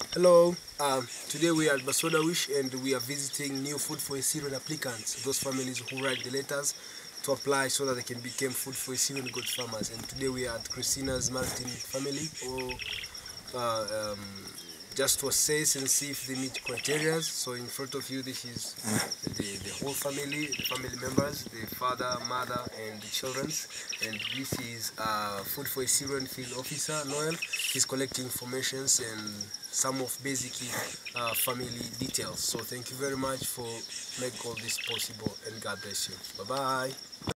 Hello, today we are at Basoda Wish and we are visiting new Food for a Syrian applicants, those families who write the letters to apply so that they can become Food for a Syrian goat farmers. And today we are at Christina's Martin family, or uh, um, just to assess and see if they meet criteria. So in front of you, this is the whole family, the family members, the father, mother, and the children. And this is Food for a Syrian field officer, Noel. He's collecting informations and some of basic family details. So thank you very much for making all this possible, and God bless you. Bye bye.